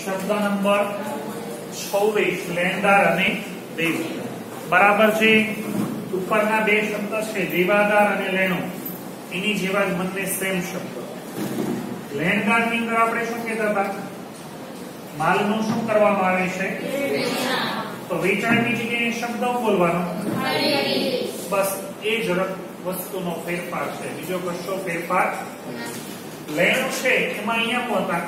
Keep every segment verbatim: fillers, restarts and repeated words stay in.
શબ્દ નંબર છવ્વીસ લેણદાર અને દેવું બરાબર છે। ઉપરના બે શબ્દ છે દેવાદાર અને લેણો એની જેવા જ બંને સેમ શબ્દ। લેણદાર ની અંદર આપણે શું કહેતા હતા માલનું શું કરવામાં આવે છે તો વેચાણની જગ્યાએ શબ્દ બોલવાનો બસ એ જ વસ્તુનો ફેરફાર છે બીજો કશો ફેરફાર લેણો છે એમાં અહીંયા પોતા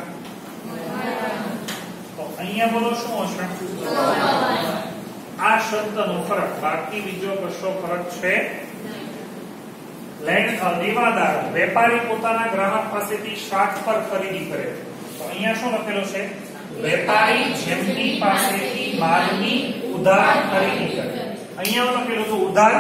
તો અહીંયા બોલો શું હશે આ શબ્દનો ફરક બાકી બીજો કશો ફરક છે લેણ દેવાદાર વેપારી પોતાના ગ્રાહક પાસેથી શાક પર ખરીદી કરે તો અહીંયા શું લખેલું છે વેપારી જેમની પાસેથી માલની ઉધાર ખરીદી કરે અહીંયા લખેલું છે ઉધાર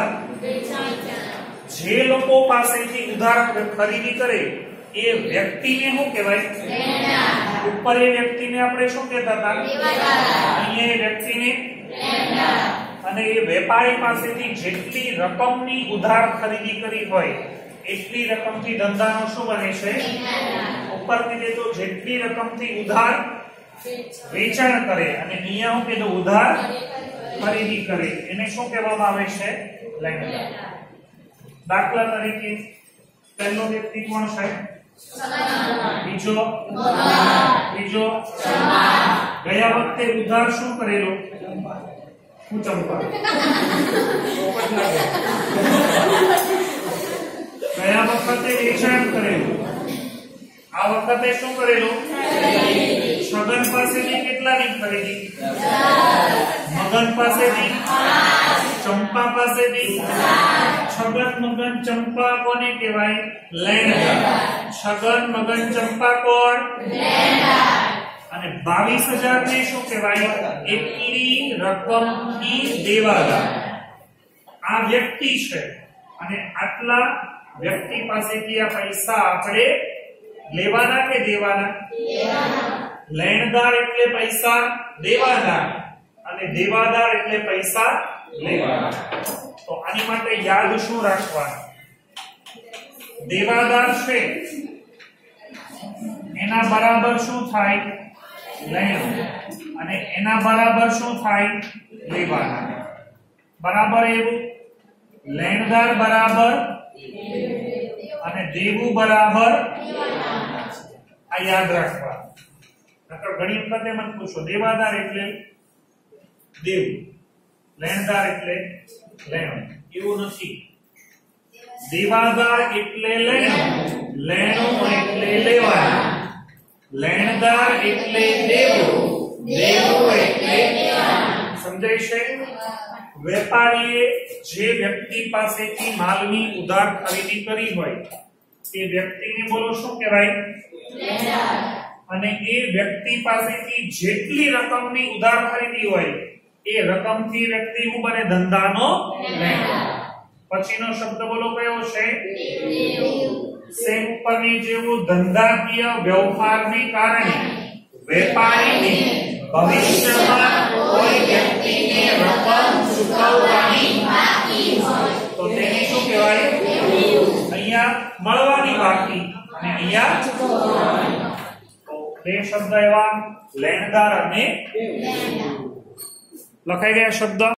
જે લોકો પાસેથી ઉધાર ખરીદી કરે એ વ્યક્તિને શું કહેવાય લેણદાર ઉપર એ વ્યક્તિને આપણે શું કહેતા હતા અહીંયા એ વ્યક્તિને લેણદાર અને એ વેપારી પાસેથી જેટલી રકમની ઉધાર ખરીદી કરી હોય એટલી રકમથી ધંધાનો શું બને છે ઉપર કીધે તો જેટલી રકમથી ઉધાર વેચાણ કરે અને અહીંયા હું કીધું ઉધાર ખરીદી કરે એને શું કહેવામાં આવે છે લેણદાર। દાખલા તરીકે પહેલો વ્યક્તિ કોણ છે બીજો ત્રીજો ગયા વખતે ઉધાર શું કરેલું હું ચંપા ગયા વખતે વેચાણ કરેલું આ વખતે શું કરેલું છગન પાસેથી કેટલાની ખરીદી મગન પાસેથી ચંપા પાસેથી છગન મગન ચંપા કોને કહેવાય લેણદાર છગન મગન ચંપા કોણ લેણદાર અને બાવીસ હજાર ને શું કહેવાય એટલી રકમની દેવાદાર આ વ્યક્તિ છે અને આટલા વ્યક્તિ પાસેથી આ પૈસા આપણે લેવાના કે દેવાના દેવાના લેણદાર એટલે પૈસા દેવાના અને દેવાદાર એટલે પૈસા લેવાના। તો આની માટે યાદ શું રાખવાનું દેવાદાર છે એના બરાબર શું થાય લેણો અને એના બરાબર શું થાય લેવાના બરાબર એવું લેણદાર બરાબર અને દેવું બરાબર આ યાદ રાખવાનું નકર ઘણી વખત એમ પૂછો દેવાદાર એટલે દેવું લેણદાર એટલે લેણો એવું નથી દેવાદાર એટલે લેણો લેણો એટલે લેવાના લેણદાર એટલે દેવું દેવું એટલે લેવાના સમજાય છે। વેપારીએ જે વ્યક્તિ પાસેથી માલની ઉધાર ખરીદી કરી હોય એ વ્યક્તિને બોલો શું કહેવાય લેણદાર અને એ વ્યક્તિ પાસેથી જેટલી રકમની ઉધાર ખરીદી હોય એ રકમથી વ્યક્તિ હું બને ધંધાનો લેણદાર। પછીનો શબ્દ બોલો કયો છે સેમ ઉપરની જેવું ધંધાકીય વ્યવહારને કારણે વેપારીને ભવિષ્યમાં કોઈ વ્યક્તિને રકમ ચૂકવવાની બાકી હોય તો તેને શું કહેવાય અહીંયા મળવાની બાકી અને અહીંયા ચૂકવવાની। તો બે શબ્દ એવા લેણદાર અને લખાઈ ગયા શબ્દ।